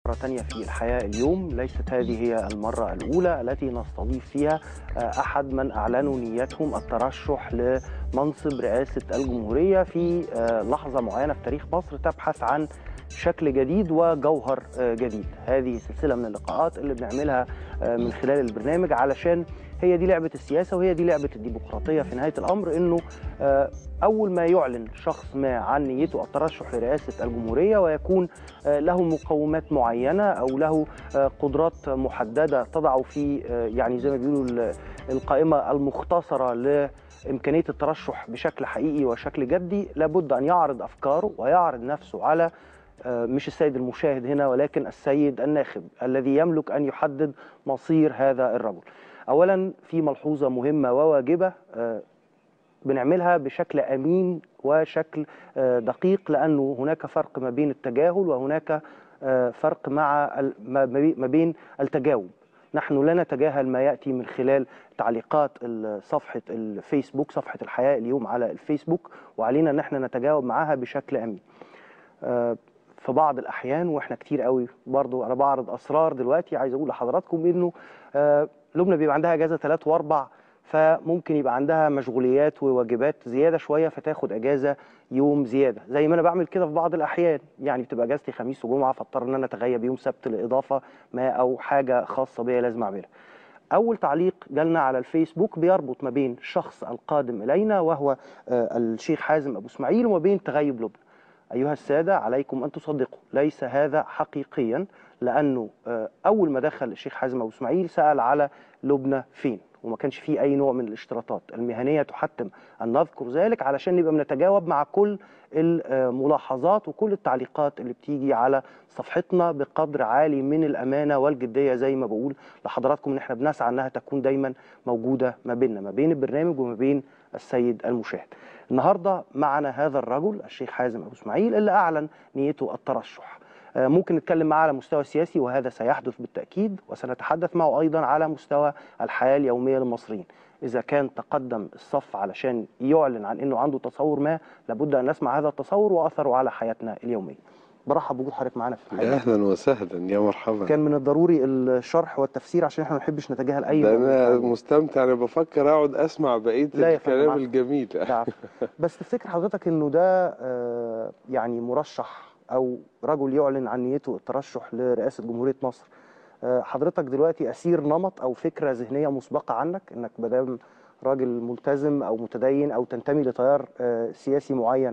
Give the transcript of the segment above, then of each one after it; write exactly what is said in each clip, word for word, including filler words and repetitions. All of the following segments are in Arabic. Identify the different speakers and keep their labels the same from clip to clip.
Speaker 1: فقرة تانية في الحياة اليوم. ليست هذه هي المرة الأولى التي نستضيف فيها أحد من أعلنوا نيتهم الترشح لمنصب رئاسة الجمهورية في لحظة معينة في تاريخ مصر تبحث عن شكل جديد وجوهر جديد. هذه سلسلة من اللقاءات اللي بنعملها من خلال البرنامج علشان هي دي لعبة السياسة وهي دي لعبة الديمقراطية في نهاية الأمر، إنه أول ما يعلن شخص ما عن نيته الترشح لرئاسة الجمهورية ويكون له مقومات معينة أو له قدرات محددة تضع في يعني زي ما بيقولوا القائمة المختصرة لإمكانية الترشح بشكل حقيقي وشكل جدي، لابد أن يعرض أفكاره ويعرض نفسه على مش السيد المشاهد هنا ولكن السيد الناخب الذي يملك أن يحدد مصير هذا الرجل. أولا في ملحوظة مهمة وواجبة بنعملها بشكل أمين وشكل دقيق، لأنه هناك فرق ما بين التجاهل وهناك فرق مع ما بين التجاوب. نحن لا نتجاهل ما يأتي من خلال تعليقات صفحة الفيسبوك، صفحة الحياة اليوم على الفيسبوك، وعلينا أن احنا نتجاوب معها بشكل أمين. في بعض الأحيان وإحنا كتير قوي برضو أنا بعرض أسرار دلوقتي، عايز أقول لحضراتكم إنه لبنى بيبقى عندها أجازة ثلاث وأربع، فممكن يبقى عندها مشغوليات وواجبات زيادة شوية فتاخد أجازة يوم زيادة، زي ما أنا بعمل كده في بعض الأحيان. يعني بتبقى أجازتي خميس وجمعة فاضطر إن أنا أتغيب يوم سبت لإضافة ما أو حاجة خاصة بيا لازم أعملها. أول تعليق جالنا على الفيسبوك بيربط ما بين الشخص القادم إلينا وهو الشيخ حازم أبو إسماعيل وما بين تغيب لبنى. أيها السادة، عليكم أن تصدقوا ليس هذا حقيقيا، لأنه أول ما دخل الشيخ حازم أبو إسماعيل سأل على لبنى فين، وما كانش فيه أي نوع من الاشتراطات المهنية تحتم أن نذكر ذلك علشان نبقى بنتجاوب مع كل الملاحظات وكل التعليقات اللي بتيجي على صفحتنا بقدر عالي من الأمانة والجدية، زي ما بقول لحضراتكم إن احنا بنسعى أنها تكون دايما موجودة ما بيننا، ما بين البرنامج وما بين السيد المشاهد. النهاردة معنا هذا الرجل الشيخ حازم أبو إسماعيل اللي أعلن نيته الترشح. ممكن نتكلم معه على مستوى سياسي وهذا سيحدث بالتأكيد، وسنتحدث معه أيضا على مستوى الحياة اليومية للمصريين. إذا كان تقدم الصف علشان يعلن عن أنه عنده تصور ما، لابد أن نسمع هذا التصور وأثره على حياتنا اليومية. برحب بوجود حضرتك معنا في الحلقة.
Speaker 2: اهلا وسهلا، يا مرحبا.
Speaker 1: كان من الضروري الشرح والتفسير عشان احنا ما نحبش نتجاهل اي
Speaker 2: ده انا مستمتع، انا بفكر اقعد اسمع بقيه الكلام الجميل.
Speaker 1: بس تفتكر حضرتك انه ده يعني مرشح او رجل يعلن عن نيته الترشح لرئاسه جمهوريه مصر، حضرتك دلوقتي اسير نمط او فكره ذهنيه مسبقه عنك انك مادام راجل ملتزم او متدين او تنتمي لتيار سياسي معين،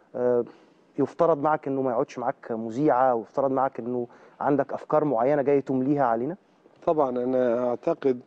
Speaker 1: يفترض معك انه ما يقعدش معك مذيعه، ويفترض معك انه عندك افكار معينه جاي تمليها علينا؟
Speaker 2: طبعا انا اعتقد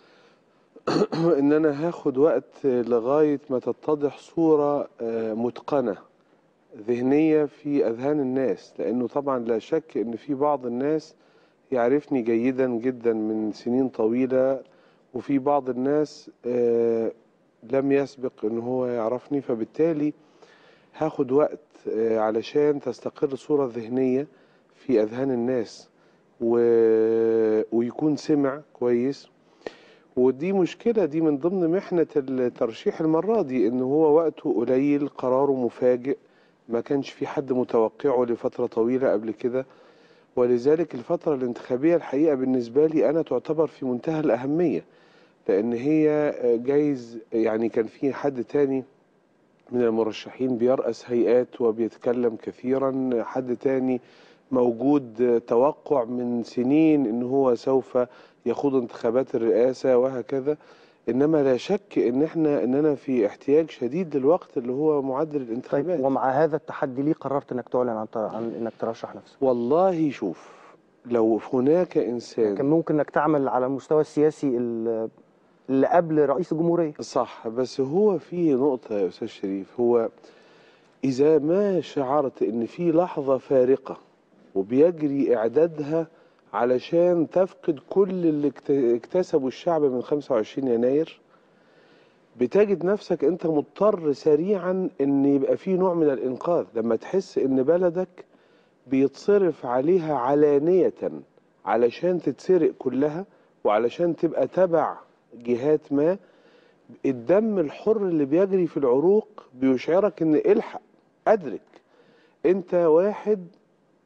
Speaker 2: ان انا هاخد وقت لغايه ما تتضح صوره متقنه ذهنيه في اذهان الناس، لانه طبعا لا شك ان في بعض الناس يعرفني جيدا جدا من سنين طويله، وفي بعض الناس لم يسبق ان هو يعرفني، فبالتالي هاخد وقت علشان تستقر صورة ذهنية في أذهان الناس و... ويكون سمع كويس. ودي مشكلة، دي من ضمن محنة الترشيح المرة دي، إن هو وقته قليل، قراره مفاجئ، ما كانش في حد متوقعه لفترة طويلة قبل كده، ولذلك الفترة الانتخابية الحقيقة بالنسبة لي أنا تعتبر في منتهى الأهمية، لأن هي جايز يعني كان في حد تاني من المرشحين بيرأس هيئات وبيتكلم كثيرا، حد تاني موجود توقع من سنين ان هو سوف يخوض انتخابات الرئاسة وهكذا. انما لا شك ان احنا اننا في احتياج شديد للوقت اللي هو معدل الانتخابات.
Speaker 1: طيب، ومع هذا التحدي ليه قررت انك تعلن عن, عن انك ترشح نفسك؟
Speaker 2: والله شوف، لو هناك انسان
Speaker 1: كان ممكن انك تعمل على المستوى السياسي اللي قبل رئيس الجمهورية.
Speaker 2: صح، بس هو في نقطة يا أستاذ شريف، هو إذا ما شعرت إن في لحظة فارقة وبيجري إعدادها علشان تفقد كل اللي اكتسبه الشعب من خمسة وعشرين يناير، بتجد نفسك أنت مضطر سريعا إن يبقى في نوع من الإنقاذ. لما تحس إن بلدك بيتصرف عليها علانية علشان تتسرق كلها وعلشان تبقى تبع جهات ما، الدم الحر اللي بيجري في العروق بيشعرك ان الحق ادرك انت واحد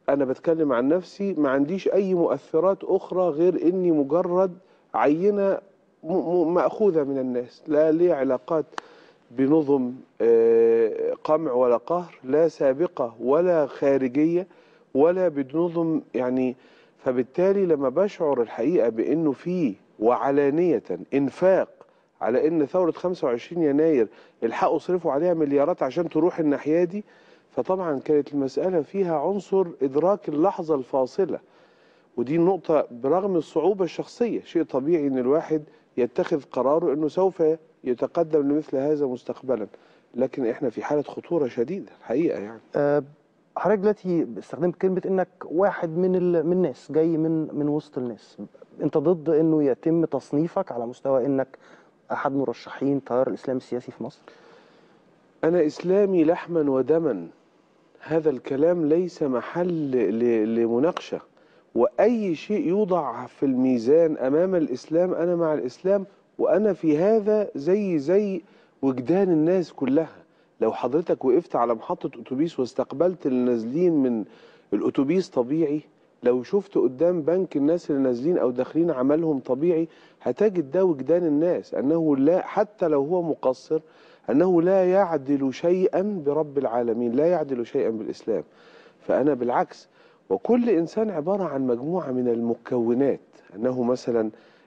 Speaker 2: أنا بتكلم عن نفسي، ما عنديش أي مؤثرات أخرى غير إني مجرد عينة مأخوذة من الناس، لا لي علاقات بنظم قمع ولا قهر، لا سابقة ولا خارجية ولا بنظم يعني. فبالتالي لما بشعر الحقيقة بأنه فيه وعلانية إنفاق على أن ثورة خمسة وعشرين يناير الحقوا صرفوا عليها مليارات عشان تروح الناحية دي، فطبعا كانت المسألة فيها عنصر إدراك اللحظة الفاصلة. ودي النقطة برغم الصعوبة الشخصية، شيء طبيعي أن الواحد يتخذ قراره أنه سوف يتقدم لمثل هذا مستقبلا، لكن إحنا في حالة خطورة شديدة الحقيقة يعني.
Speaker 1: أه حضرتك دلوقتي استخدمت كلمة إنك واحد من من الناس، جاي من من وسط الناس. أنت ضد إنه يتم تصنيفك على مستوى إنك أحد مرشحين التيار الإسلامي السياسي في مصر؟
Speaker 2: أنا إسلامي لحما ودما، هذا الكلام ليس محل لمناقشة، وأي شيء يوضع في الميزان أمام الإسلام أنا مع الإسلام، وأنا في هذا زي زي وجدان الناس كلها. لو حضرتك وقفت على محطة أتوبيس واستقبلت النازلين من الأتوبيس طبيعي، لو شفت قدام بنك الناس اللي نازلين أو داخلين عملهم طبيعي، هتجد ده وجدان الناس، أنه لا حتى لو هو مقصر أنه لا يعدل شيئا برب العالمين، لا يعدل شيئا بالإسلام. فأنا بالعكس، وكل إنسان عبارة عن مجموعة من المكونات، أنه مثلا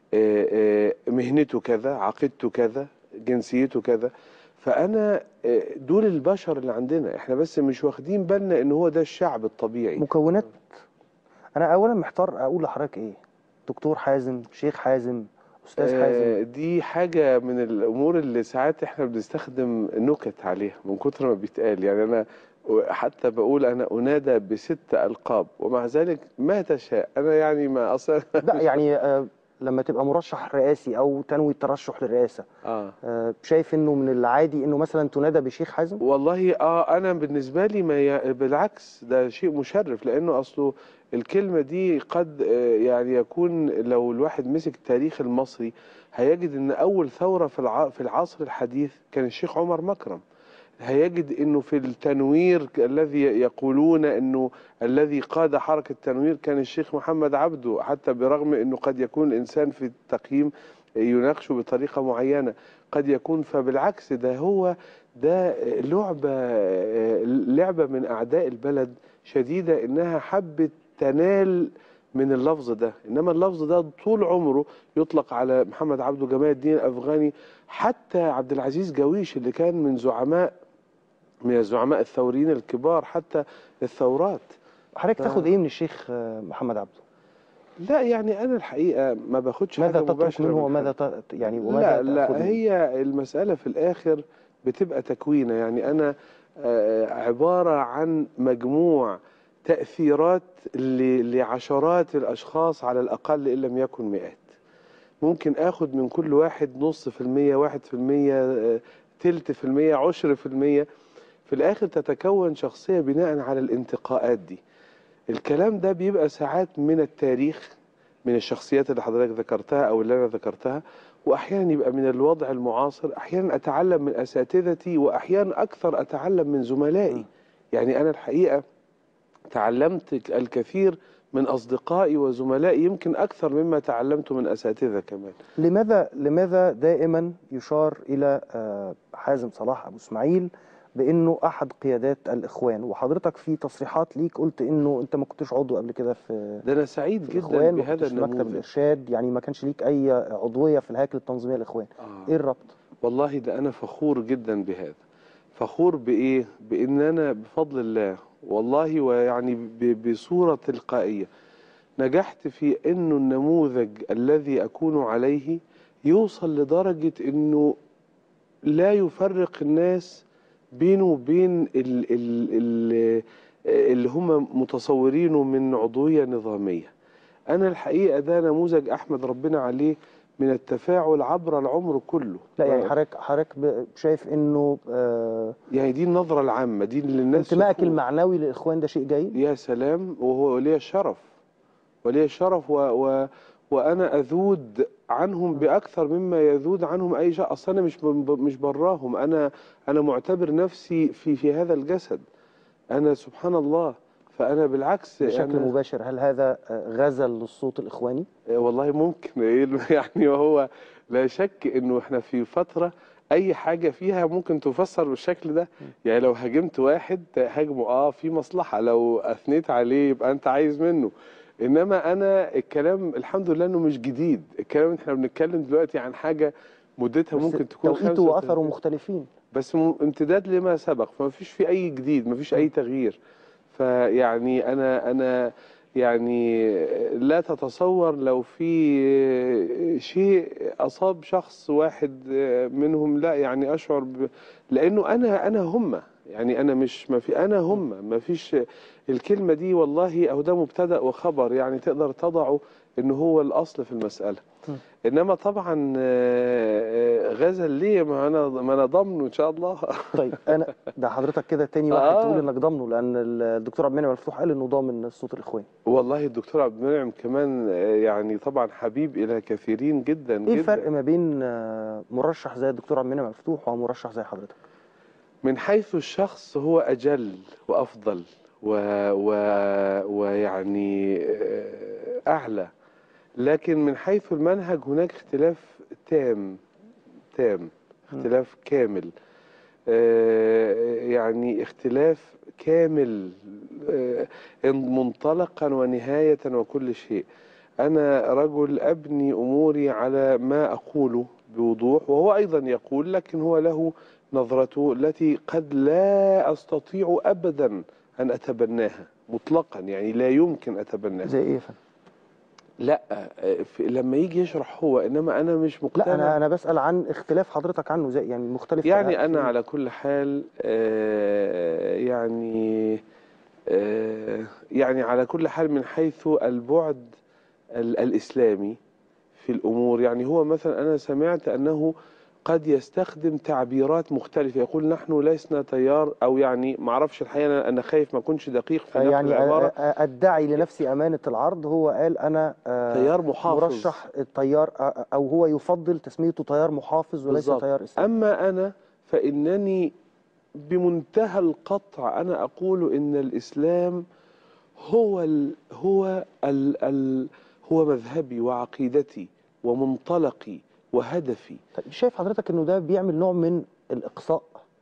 Speaker 2: مهنته كذا، عقيدته كذا، جنسيته كذا. فأنا دول البشر اللي عندنا، احنا بس مش واخدين بالنا ان هو ده الشعب الطبيعي.
Speaker 1: مكونات. أنا أولا محتار أقول لحضرتك إيه؟ دكتور حازم، شيخ حازم، أستاذ حازم؟
Speaker 2: دي حاجة من الأمور اللي ساعات احنا بنستخدم نكت عليها من كتر ما بيتقال. يعني أنا حتى بقول أنا أنادى بست ألقاب ومع ذلك ما تشاء. أنا يعني ما أصلا
Speaker 1: لا يعني آه لما تبقى مرشح رئاسي أو تنوي الترشح للرئاسة،
Speaker 2: آه.
Speaker 1: آه شايف إنه من العادي إنه مثلا تنادى بشيخ حازم؟
Speaker 2: والله آه أنا بالنسبة لي ما ي... بالعكس، ده شيء مشرف، لأنه أصله الكلمة دي قد يعني يكون لو الواحد مسك التاريخ المصري هيجد أن أول ثورة في الع... في العصر الحديث كان الشيخ عمر مكرم. هيجد أنه في التنوير الذي يقولون أنه الذي قاد حركة التنوير كان الشيخ محمد عبده، حتى برغم أنه قد يكون الإنسان في التقييم يناقشه بطريقة معينة قد يكون. فبالعكس ده هو ده لعبة لعبة من أعداء البلد شديدة إنها حبت تنال من اللفظ ده، إنما اللفظ ده طول عمره يطلق على محمد عبده جمال الدين الأفغاني. حتى عبد العزيز جويش اللي كان من زعماء من الزعماء الثوريين الكبار حتى الثورات.
Speaker 1: حضرتك ف... تاخد إيه من الشيخ محمد عبده؟
Speaker 2: لا يعني أنا الحقيقة ما باخدش
Speaker 1: ماذا
Speaker 2: حاجة
Speaker 1: تترك منه وماذا ت... يعني وماذا
Speaker 2: لا لا هي المسألة في الآخر بتبقى تكوينة. يعني أنا عبارة عن مجموع تأثيرات لعشرات الأشخاص على الأقل إن لم يكن مئات. ممكن أخد من كل واحد نص في المية، واحد في المية، تلت في المية، عشر في المية، في الآخر تتكون شخصية بناء على الانتقاءات دي. الكلام ده بيبقى ساعات من التاريخ، من الشخصيات اللي حضرتك ذكرتها أو اللي أنا ذكرتها، وأحيانا يبقى من الوضع المعاصر، أحيانا أتعلم من أساتذتي، وأحيانا أكثر أتعلم من زملائي. يعني أنا الحقيقة تعلمت الكثير من أصدقائي وزملائي يمكن أكثر مما تعلمت من أساتذة كمان.
Speaker 1: لماذا لماذا دائما يشار إلى حازم صلاح أبو إسماعيل بأنه أحد قيادات الإخوان، وحضرتك في تصريحات ليك قلت إنه أنت ما كنتش عضو قبل كده في
Speaker 2: ده أنا سعيد جدا بهذا النموذج،
Speaker 1: مكتب الإرشاد، يعني ما كانش ليك أي عضوية في الهيكل التنظيمية للإخوان. آه. إيه الربط؟
Speaker 2: والله ده أنا فخور جدا بهذا. فخور بإيه؟ بإن أنا بفضل الله والله ويعني بصورة تلقائية نجحت في أنه النموذج الذي أكون عليه يوصل لدرجة أنه لا يفرق الناس بينه وبين ال ال ال اللي هم متصورينه من عضوية نظامية. أنا الحقيقة ده نموذج أحمد ربنا عليه من التفاعل عبر العمر كله.
Speaker 1: لا يعني حضرتك حضرتك شايف انه آه
Speaker 2: يعني دي النظرة العامة دي اللي الناس
Speaker 1: انتمائك المعنوي للإخوان ده شيء جيد.
Speaker 2: يا سلام، وهو ولي الشرف ولي الشرف و و وأنا أذود عنهم بأكثر مما يذود عنهم أي شيء. أصلا أنا مش مش براهم، أنا أنا معتبر نفسي في في هذا الجسد. أنا سبحان الله. فانا بالعكس
Speaker 1: بشكل
Speaker 2: أنا
Speaker 1: مباشر هل هذا غزل للصوت الاخواني؟
Speaker 2: والله ممكن يعني وهو لا شك انه احنا في فتره اي حاجه فيها ممكن تفسر بالشكل ده. يعني لو هاجمت واحد هاجمه اه في مصلحه، لو اثنيت عليه يبقى انت عايز منه. انما انا الكلام الحمد لله انه مش جديد، الكلام احنا بنتكلم دلوقتي عن حاجه مدتها
Speaker 1: بس
Speaker 2: ممكن تكون
Speaker 1: توقيته واثره
Speaker 2: خمسة وثلاثين
Speaker 1: مختلفين.
Speaker 2: بس م- امتداد لما سبق، فما فيش في اي جديد، ما فيش اي تغيير. فيعني انا انا يعني لا تتصور لو في شيء اصاب شخص واحد منهم، لا يعني اشعر ب... لانه انا انا هم، يعني انا مش ما في انا هم ما فيش الكلمه دي والله، او ده مبتدا وخبر يعني تقدر تضعه انه هو الاصل في المساله. انما طبعا آه، آه، غزل ليه؟ ما انا ما انا ضامنه ان شاء الله.
Speaker 1: طيب انا ده حضرتك كده تاني واحد تقول
Speaker 2: اه
Speaker 1: انك ضامنه، لان الدكتور عبد المنعم مفتوح قال انه ضامن الصوت الاخواني.
Speaker 2: والله الدكتور عبد المنعم كمان آه، يعني طبعا حبيب الى كثيرين جدا
Speaker 1: ايه
Speaker 2: جدا.
Speaker 1: الفرق ما بين آه، مرشح زي الدكتور عبد المنعم مفتوح ومرشح زي حضرتك؟
Speaker 2: من حيث الشخص هو اجل وافضل و... و... ويعني آه، اعلى، لكن من حيث المنهج هناك اختلاف تام تام، اختلاف كامل. آه، يعني اختلاف كامل آه، منطلقا ونهاية وكل شيء. أنا رجل أبني أموري على ما أقوله بوضوح، وهو أيضا يقول، لكن هو له نظرته التي قد لا أستطيع أبدا أن أتبناها مطلقا، يعني لا يمكن أتبناها.
Speaker 1: زي ايه يا فندم؟
Speaker 2: لا آه، في- لما يجي يشرح هو، إنما أنا مش
Speaker 1: لا
Speaker 2: مقتنع.
Speaker 1: انا انا بسأل عن اختلاف حضرتك عنه، زي يعني مختلف
Speaker 2: يعني أنا
Speaker 1: في
Speaker 2: على كل حال آه، يعني آه، يعني على كل حال من حيث البعد ال- الإسلامي في الأمور، يعني هو مثلا أنا سمعت أنه قد يستخدم تعبيرات مختلفة، يقول نحن لسنا تيار، أو يعني ما أعرفش الحقيقة، أنا أنا خايف ما أكونش دقيق في نقل
Speaker 1: يعني
Speaker 2: العبارة.
Speaker 1: ادعي لنفسي امانه العرض، هو قال انا آه،
Speaker 2: تيار محافظ
Speaker 1: مرشح التيار، آه، او هو يفضل تسميته تيار محافظ وليس
Speaker 2: بالضبط.
Speaker 1: تيار اسلامي.
Speaker 2: أما أنا فإنني بمنتهى القطع أنا أقول إن الإسلام هو ال هو ال ال هو مذهبي وعقيدتي ومنطلقي وهدفي.
Speaker 1: طيب شايف حضرتك انه ده بيعمل نوع من الاقصاء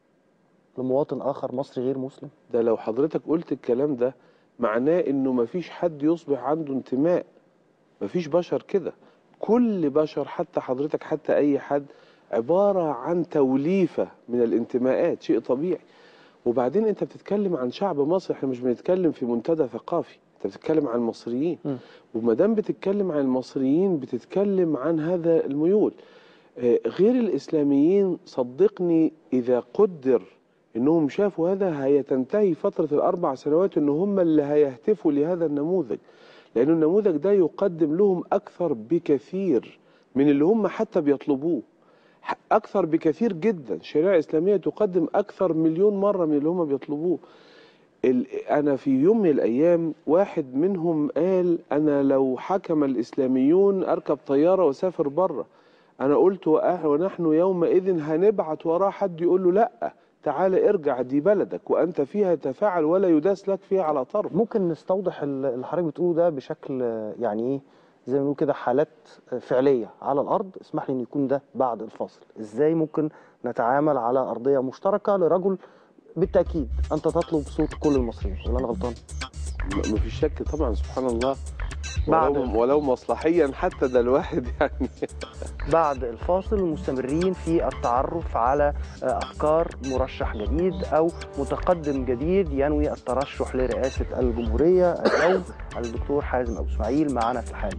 Speaker 1: لمواطن اخر مصري غير مسلم؟
Speaker 2: ده لو حضرتك قلت الكلام ده معناه انه مفيش حد يصبح عنده انتماء، مفيش بشر كده. كل بشر، حتى حضرتك، حتى اي حد، عبارة عن توليفة من الانتماءات، شيء طبيعي. وبعدين انت بتتكلم عن شعب مصر، احنا مش بنتكلم في منتدى ثقافي، انت بتتكلم عن المصريين.
Speaker 1: م.
Speaker 2: وما دام بتتكلم عن المصريين بتتكلم عن هذا الميول. آه، غير الاسلاميين صدقني اذا قدر انهم شافوا هذا هيتنتهي فترة الاربع سنوات ان هم اللي هيهتفوا لهذا النموذج، لان النموذج ده يقدم لهم اكثر بكثير من اللي هم حتى بيطلبوه، أكثر بكثير جدا. الشريعة الإسلامية تقدم أكثر مليون مرة من اللي هم بيطلبوه. أنا في يوم من الأيام واحد منهم قال أنا لو حكم الإسلاميون أركب طيارة وسافر بره. أنا قلت ونحن يومئذ هنبعت وراه حد يقول له لأ تعال ارجع، دي بلدك وأنت فيها تفاعل ولا يداس لك فيها على طرف.
Speaker 1: ممكن نستوضح اللي حضرتك بتقوله ده بشكل يعني ايه، زي ما بنقول كده حالات فعليه على الارض؟ اسمح لي ان يكون ده بعد الفاصل. ازاي ممكن نتعامل على ارضيه مشتركه لرجل بالتاكيد انت تطلب صوت كل المصريين، ولا انا غلطان؟
Speaker 2: ما فيش شك طبعا، سبحان الله.
Speaker 1: بعد
Speaker 2: ولو ولو مصلحيا حتى ده الواحد يعني.
Speaker 1: بعد الفاصل مستمرين في التعرف على أفكار مرشح جديد أو متقدم جديد ينوي الترشح لرئاسة الجمهورية اليوم، الدكتور حازم أبو إسماعيل معنا في الحال.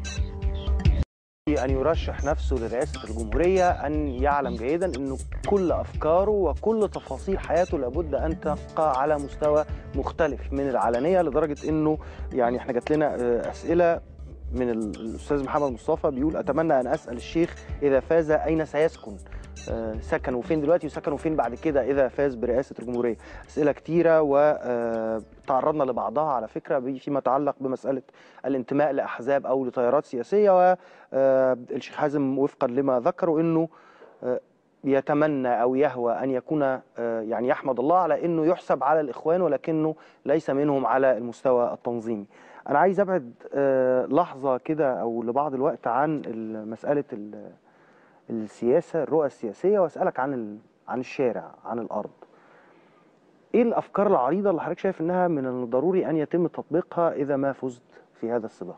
Speaker 1: أن يرشح نفسه لرئاسة الجمهورية أن يعلم جيدا أنه كل أفكاره وكل تفاصيل حياته لابد أن تبقى على مستوى مختلف من العلنية، لدرجة أنه يعني احنا جات لنا أسئلة من الأستاذ محمد مصطفى بيقول أتمنى أن أسأل الشيخ إذا فاز أين سيسكن؟ سكنوا فين دلوقتي وسكنوا فين بعد كده إذا فاز برئاسة الجمهورية؟ أسئلة كتيرة وتعرضنا لبعضها على فكرة فيما يتعلق بمسألة الانتماء لأحزاب أو لتيارات سياسية. والشيخ حازم وفقا لما ذكروا أنه يتمنى أو يهوى أن يكون يعني يحمد الله على أنه يحسب على الإخوان ولكنه ليس منهم على المستوى التنظيمي. أنا عايز أبعد لحظة كده أو لبعض الوقت عن مسألة السياسة، الرؤى السياسية، وأسألك عن عن الشارع، عن الأرض. إيه الأفكار العريضة اللي حضرتك شايف أنها من الضروري أن يتم تطبيقها إذا ما فزت في هذا السباق؟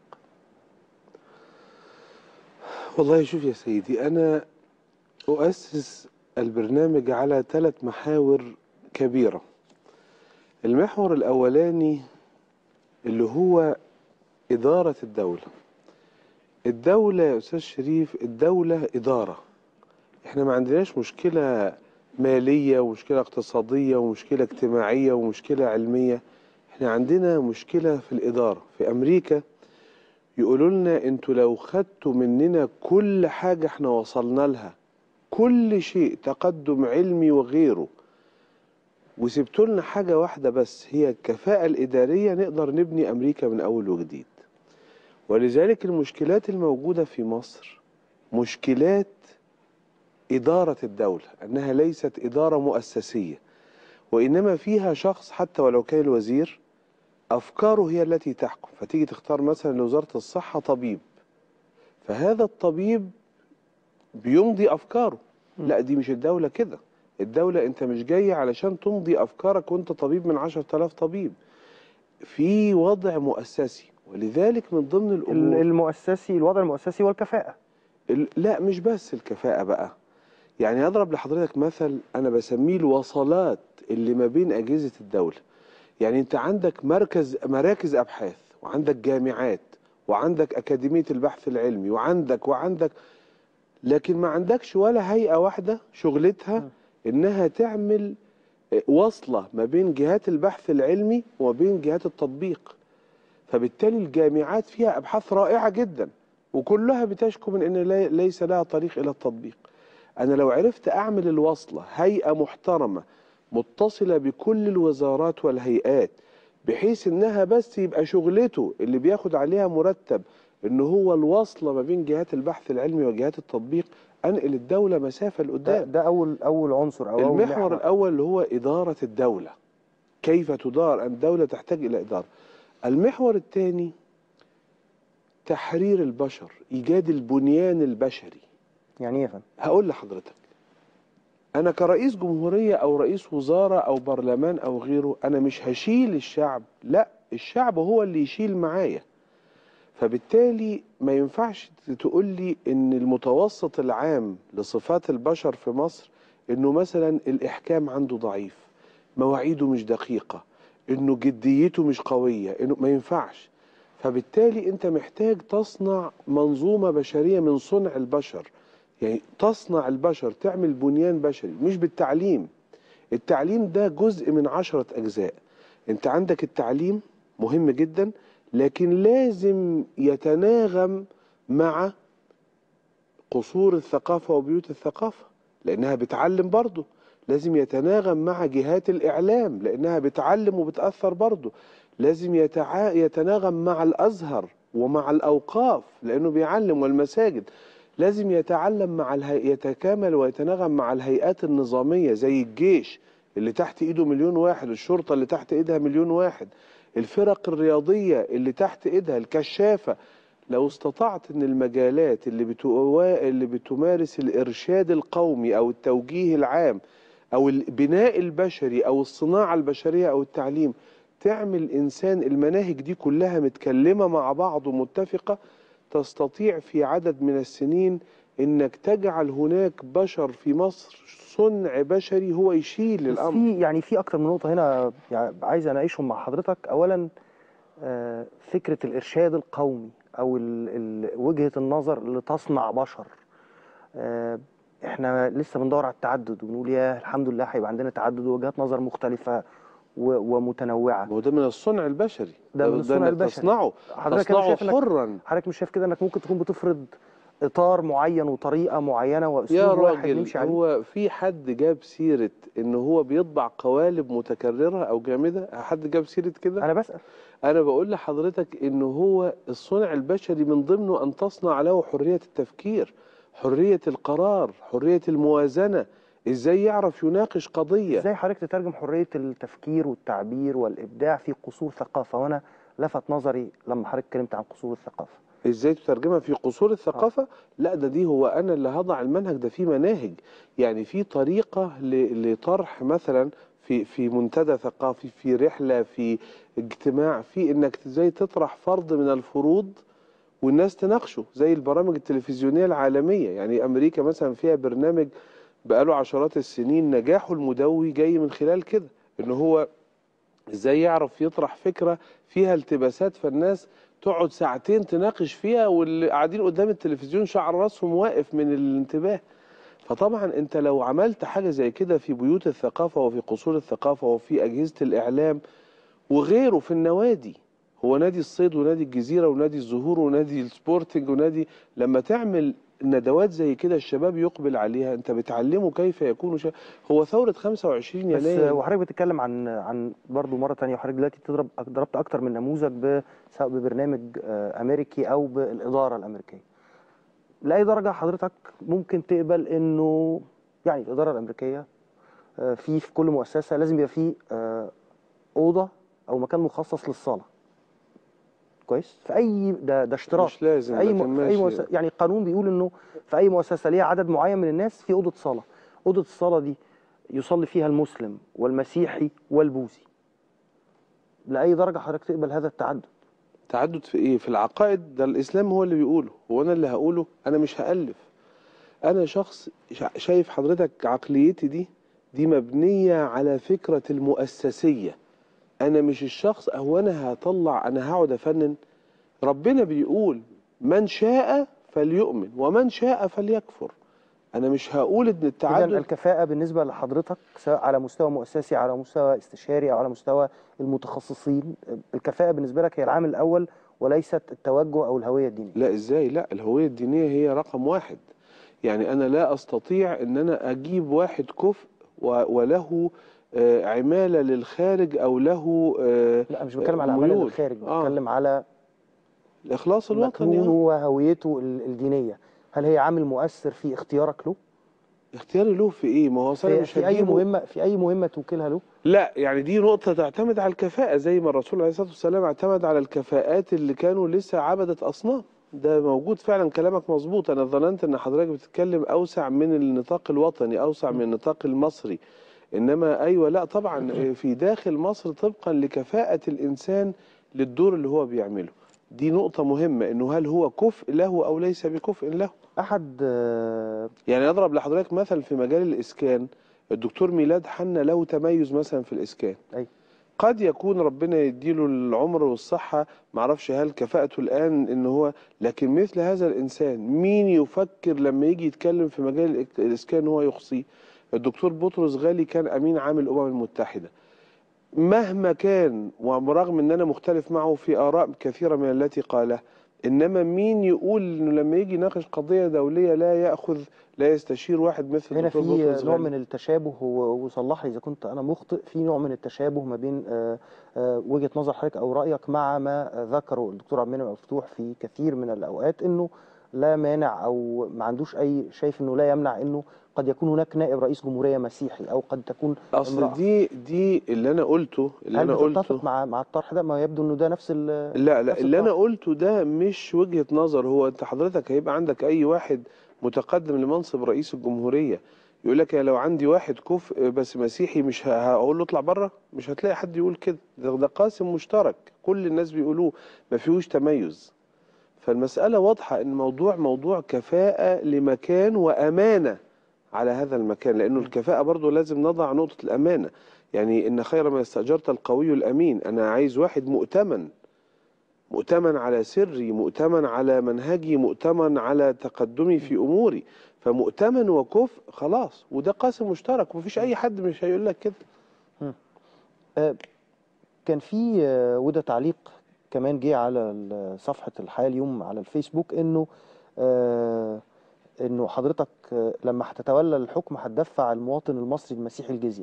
Speaker 2: والله شوف يا سيدي، أنا أؤسس البرنامج على ثلاث محاور كبيرة. المحور الأولاني اللي هو إدارة الدولة. الدولة يا أستاذ شريف، الدولة إدارة. إحنا ما عندناش مشكلة مالية ومشكلة اقتصادية ومشكلة اجتماعية ومشكلة علمية، إحنا عندنا مشكلة في الإدارة. في أمريكا يقولوا لنا أنتوا لو خدتوا مننا كل حاجة إحنا وصلنا لها، كل شيء تقدم علمي وغيره، وسبتوا لنا حاجة واحدة بس هي الكفاءة الإدارية، نقدر نبني أمريكا من أول وجديد. ولذلك المشكلات الموجودة في مصر مشكلات إدارة الدولة، أنها ليست إدارة مؤسسية، وإنما فيها شخص حتى ولو كان الوزير أفكاره هي التي تحكم. فتيجي تختار مثلا لوزارة الصحة طبيب، فهذا الطبيب بيمضي أفكاره. لا، دي مش الدولة كده. الدولة أنت مش جاي علشان تمضي أفكارك وأنت طبيب من عشرة آلاف طبيب، في وضع مؤسسي. ولذلك من ضمن الأمور
Speaker 1: المؤسسي، الوضع المؤسسي والكفاءة.
Speaker 2: لا، مش بس الكفاءة بقى. يعني أضرب لحضرتك مثل أنا بسميه الوصلات اللي ما بين أجهزة الدولة. يعني أنت عندك مركز مراكز أبحاث، وعندك جامعات، وعندك أكاديمية البحث العلمي، وعندك وعندك لكن ما عندكش ولا هيئة واحدة شغلتها إنها تعمل وصلة ما بين جهات البحث العلمي وما بين جهات التطبيق. فبالتالي الجامعات فيها أبحاث رائعة جدا وكلها بتشكو من أن ليس لها طريق إلى التطبيق. أنا لو عرفت أعمل الوصلة، هيئة محترمة متصلة بكل الوزارات والهيئات، بحيث أنها بس يبقى شغلته اللي بياخد عليها مرتب إن هو الوصلة ما بين جهات البحث العلمي وجهات التطبيق، أنقل الدولة مسافة لقدام.
Speaker 1: ده, ده أول أول عنصر أو أول
Speaker 2: المحور الأول اللي هو إدارة الدولة، كيف تدار. الدولة تحتاج إلى إدارة. المحور الثاني تحرير البشر، إيجاد البنيان البشري.
Speaker 1: يعني إيه يا فندم؟
Speaker 2: هقول لحضرتك، أنا كرئيس جمهورية أو رئيس وزارة أو برلمان أو غيره، أنا مش هشيل الشعب، لا، الشعب هو اللي يشيل معايا. فبالتالي ما ينفعش تقول لي إن المتوسط العام لصفات البشر في مصر إنه مثلا الإحكام عنده ضعيف، مواعيده مش دقيقة، إنه جديته مش قوية، إنه ما ينفعش. فبالتالي أنت محتاج تصنع منظومة بشرية من صنع البشر، يعني تصنع البشر، تعمل بنيان بشري مش بالتعليم. التعليم ده جزء من عشرة أجزاء. أنت عندك التعليم مهم جدا، لكن لازم يتناغم مع قصور الثقافة وبيوت الثقافة لأنها بتعلم برضه. لازم يتناغم مع جهات الإعلام لأنها بتعلم وبتأثر برضه. لازم يتع... يتناغم مع الأزهر ومع الأوقاف لأنه بيعلم، والمساجد. لازم يتعلم مع الهي... يتكامل ويتناغم مع الهيئات النظامية زي الجيش اللي تحت إيده مليون واحد، الشرطة اللي تحت إيدها مليون واحد، الفرق الرياضية اللي تحت إيدها، الكشافة. لو استطعت أن المجالات اللي, بتو... اللي بتمارس الإرشاد القومي أو التوجيه العام أو البناء البشري أو الصناعة البشرية أو التعليم تعمل إنسان المناهج دي كلها متكلمة مع بعض ومتفقة، تستطيع في عدد من السنين أنك تجعل هناك بشر في مصر، صنع بشري هو يشيل الأمر.
Speaker 1: في يعني في أكتر من نقطة هنا يعني عايز أناقشهم مع حضرتك. أولا فكرة الإرشاد القومي أو ال ال وجهة النظر اللي تصنع بشر. احنا لسه بندور على التعدد وبنقول يا الحمد لله هيبقى عندنا تعدد ووجهات نظر مختلفة ومتنوعة.
Speaker 2: وده من الصنع البشري،
Speaker 1: ده من الصنع البشري.
Speaker 2: تصنعه تصنعه حرا.
Speaker 1: حضرتك مش شايف كده انك ممكن تكون بتفرض اطار معين وطريقة معينة واسلوب واحد نمشي عليه؟
Speaker 2: هو في حد جاب سيرة ان هو بيطبع قوالب متكررة او جامدة؟ حد جاب سيرة كده؟
Speaker 1: انا بسأل.
Speaker 2: انا بقول لحضرتك ان هو الصنع البشري من ضمنه ان تصنع له حرية التفكير، حرية القرار، حرية الموازنة، ازاي يعرف يناقش قضية.
Speaker 1: ازاي حضرتك تترجم حرية التفكير والتعبير والإبداع في قصور ثقافة؟ وأنا لفت نظري لما حضرتك اتكلمت عن قصور الثقافة.
Speaker 2: ازاي تترجمها في قصور
Speaker 1: آه.
Speaker 2: الثقافة؟ لا، ده دي هو انا اللي هضع المنهج، ده في مناهج، يعني في طريقة ل- لطرح مثلا في في منتدى ثقافي، في رحلة، في اجتماع، في انك ازاي تطرح فرض من الفروض والناس تناقشه، زي البرامج التلفزيونية العالمية. يعني امريكا مثلا فيها برنامج بقاله عشرات السنين، نجاحه المدوي جاي من خلال كده، ان هو ازاي يعرف يطرح فكرة فيها التباسات، فالناس تقعد ساعتين تناقش فيها، واللي قاعدين قدام التلفزيون شعر راسهم واقف من الانتباه. فطبعا انت لو عملت حاجة زي كده في بيوت الثقافة وفي قصور الثقافة وفي أجهزة الإعلام وغيره، في النوادي، هو نادي الصيد ونادي الجزيرة ونادي الزهور ونادي السبورتنج ونادي، لما تعمل ندوات زي كده الشباب يقبل عليها، انت بتعلمه كيف يكون شا... هو ثورة خمسة وعشرين
Speaker 1: بس
Speaker 2: يناير.
Speaker 1: وحضرتك بتتكلم عن عن برضه مرة تانية، وحضرتك دلوقتي بتضرب ضربت أكتر من نموذج ب- سواء ببرنامج آه، أمريكي أو بالإدارة الأمريكية. لأي درجة حضرتك ممكن تقبل إنه يعني الإدارة الأمريكية آه، في في كل مؤسسة لازم يبقى في آه، أوضة أو مكان مخصص للصلاة؟ كويس؟ في أي ده ده اشتراط
Speaker 2: مش
Speaker 1: في
Speaker 2: لازم،
Speaker 1: أي
Speaker 2: لكن
Speaker 1: م... في أي
Speaker 2: ماشي.
Speaker 1: مؤسسة، يعني القانون بيقول إنه في أي مؤسسة ليها عدد معين من الناس في أوضة صلاة. أوضة الصلاة دي يصلي فيها المسلم والمسيحي والبوذي. لأي درجة حضرتك تقبل هذا التعدد؟
Speaker 2: تعدد في ايه؟ في العقائد؟ ده الاسلام هو اللي بيقوله، هو انا اللي هقوله؟ انا مش هألف. انا شخص شا- شايف حضرتك عقليتي دي دي مبنية على فكرة المؤسسية. انا مش الشخص، هو انا هطلع انا هقعد افنن؟ ربنا بيقول من شاء فليؤمن ومن شاء فليكفر. انا مش هقول ان
Speaker 1: إذا
Speaker 2: التعدد.
Speaker 1: الكفاءة بالنسبة لحضرتك سواء على مستوى مؤسسي، على مستوى استشاري، أو على مستوى المتخصصين، الكفاءة بالنسبة لك هي العامل الأول وليست التوجه أو الهوية الدينية؟
Speaker 2: لا، ازاي؟ لا، الهوية الدينية هي رقم واحد. يعني أنا لا أستطيع أن أنا أجيب واحد كفء و- وله آه، عمالة للخارج أو له آه،
Speaker 1: لا، مش
Speaker 2: آه،
Speaker 1: بتكلم على عمالة
Speaker 2: ميول.
Speaker 1: للخارج،
Speaker 2: آه
Speaker 1: بتكلم على
Speaker 2: الإخلاص الوطني.
Speaker 1: مكنونه
Speaker 2: آه
Speaker 1: وهويته ال- الدينية. هل هي عامل مؤثر في اختيارك له؟
Speaker 2: اختياري له في إيه؟ ما هو أصل أنا
Speaker 1: في
Speaker 2: مش
Speaker 1: في أي
Speaker 2: هجيبه.
Speaker 1: مهمة في أي مهمة توكلها له؟
Speaker 2: لا، يعني دي نقطة تعتمد على الكفاءة، زي ما الرسول عليه الصلاة والسلام اعتمد على الكفاءات اللي كانوا لسه عبدة أصنام. ده موجود فعلا، كلامك مظبوط. أنا ظننت أن حضرتك بتتكلم أوسع من النطاق الوطني، أوسع من النطاق المصري. إنما أيوة، لا طبعا في داخل مصر طبقا لكفاءة الإنسان للدور اللي هو بيعمله. دي نقطة مهمة، إنه هل هو كفء له أو ليس بكفء له.
Speaker 1: أحد آه،
Speaker 2: يعني أضرب لحضرتك مثل في مجال الإسكان، الدكتور ميلاد حنا له تميز مثلا في الإسكان.
Speaker 1: أي
Speaker 2: قد يكون ربنا يديله العمر والصحة، معرفش هل كفاءته الآن إن هو، لكن مثل هذا الإنسان مين يفكر لما يجي يتكلم في مجال الإك- الإسكان هو يخصيه؟ الدكتور بطرس غالي كان أمين عام الأمم المتحدة. مهما كان، ورغم ان انا مختلف معه في اراء كثيره من التي قالها، انما مين يقول انه لما يجي يناقش قضيه دوليه لا ياخذ، لا يستشير واحد مثل
Speaker 1: هنا
Speaker 2: الدكتور
Speaker 1: في
Speaker 2: بطرس
Speaker 1: نوع
Speaker 2: غالي؟
Speaker 1: من التشابه، و- وصلح لي إذا كنت أنا مخطئ، في نوع من التشابه ما بين آه، آه، وجهة نظر حضرتك أو رأيك مع ما ذكره الدكتور عبد المنعم مفتوح في كثير من الأوقات، إنه لا مانع أو ما عندوش أي، شايف إنه لا يمنع إنه قد يكون هناك نائب رئيس جمهورية مسيحي أو قد تكون
Speaker 2: اصل
Speaker 1: امرأة.
Speaker 2: دي دي اللي انا قلته اللي
Speaker 1: هل
Speaker 2: انا قلته
Speaker 1: بتتفق مع مع الطرح ده؟ ما يبدو إنه ده نفس ال-
Speaker 2: لا لا،
Speaker 1: نفس
Speaker 2: اللي انا
Speaker 1: الطرح.
Speaker 2: قلته ده مش وجهة نظر. هو انت حضرتك هيبقى عندك اي واحد متقدم لمنصب رئيس الجمهورية يقول لك لو عندي واحد كفء بس مسيحي مش ه- هقول له اطلع بره؟ مش هتلاقي حد يقول كده. ده, ده قاسم مشترك كل الناس بيقولوه، ما فيهوش تميز. فالمسألة واضحة، ان الموضوع موضوع كفاءة لمكان وأمانة على هذا المكان، لأنه الكفاءة برضو لازم نضع نقطة الأمانة. يعني إن خير ما استأجرت القوي الأمين. أنا عايز واحد مؤتمن، مؤتمن على سري، مؤتمن على منهجي، مؤتمن على تقدمي في أموري. فمؤتمن وكفء خلاص، وده قاسم مشترك ومفيش أي حد مش هيقول لك كده.
Speaker 1: مم. آه، كان في آه، وده تعليق كمان جه على ال- صفحة الحياة اليوم على الفيسبوك، انه آه، انه حضرتك آه، لما هتتولى الحكم هتدفع المواطن المصري المسيحي الجزية.